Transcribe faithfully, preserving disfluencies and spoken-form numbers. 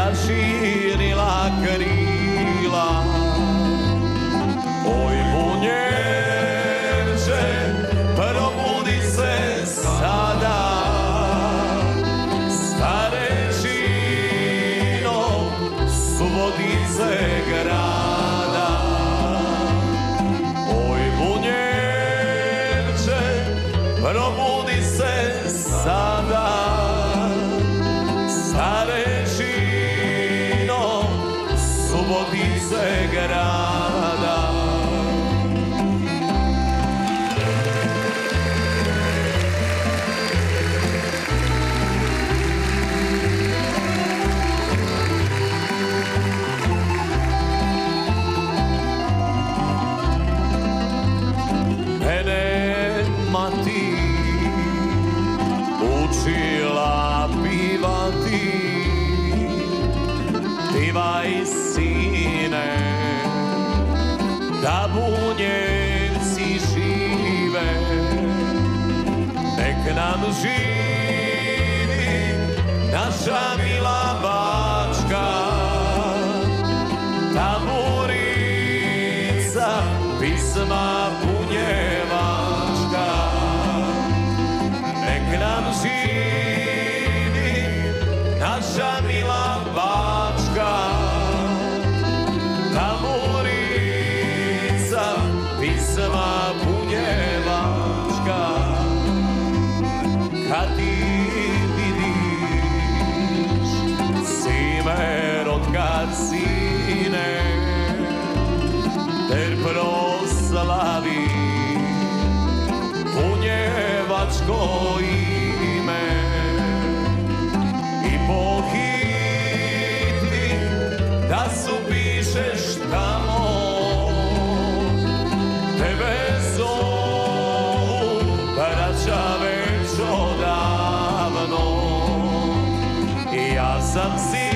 raširila krila. Oj bunjevče, probudi se sada, starećinom Subotice grada. Oj bunjevče, probudi se sada, starećinom Subotice grada. Mene mati učila pivati, pivaj sine, da bunjevci žive. Nek nam živi naša mila Bačka, tamburica pisma bunjevačka. Nek nam živi naša mila Bačka, tamburica pisma bunjevačka. Kad ti vidiš cimer od kacine, ter proslavi bunjevačko ime i pohiti da su pišeš tamo, tebe zovu braća već odavno. I ja sam si